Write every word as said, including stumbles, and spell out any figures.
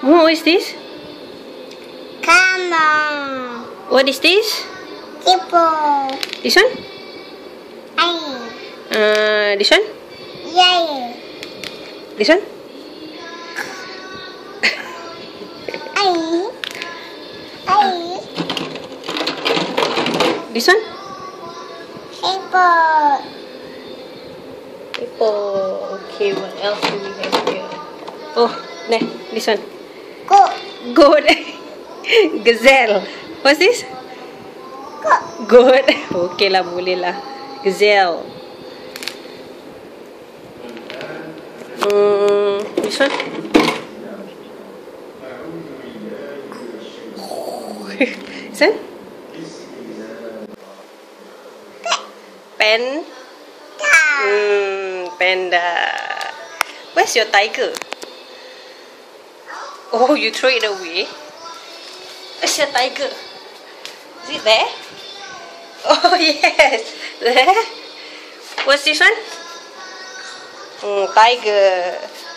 Oh, what is this? Camel. What is this? Hippo. This one? Aye. Uh, this one? Yay. This one? Aye. Aye. This one? Hippo. Hippo. Okay, what else do we have here? Oh, nah, this one. Goat. Goat. Gazelle. What's this? Goat. Goat. Okay lah, boleh lah. Gazelle. Hmm, this one? This one? Pen. Hmm, panda. Where's your tiger? Oh, you throw it away. Where's your tiger? Is it there? Oh, yes. There. What's this one? Hmm, tiger.